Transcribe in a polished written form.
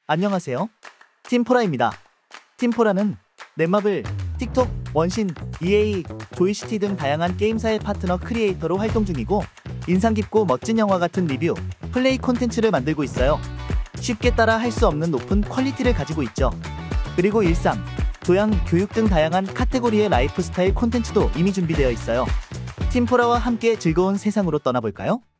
안녕하세요. 팀포라입니다. 팀포라는 넷마블, 틱톡, 원신, EA, 조이시티 등 다양한 게임사의 파트너 크리에이터로 활동 중이고 인상 깊고 멋진 영화 같은 리뷰, 플레이 콘텐츠를 만들고 있어요. 쉽게 따라 할 수 없는 높은 퀄리티를 가지고 있죠. 그리고 일상, 교양, 교육 등 다양한 카테고리의 라이프 스타일 콘텐츠도 이미 준비되어 있어요. 팀포라와 함께 즐거운 세상으로 떠나볼까요?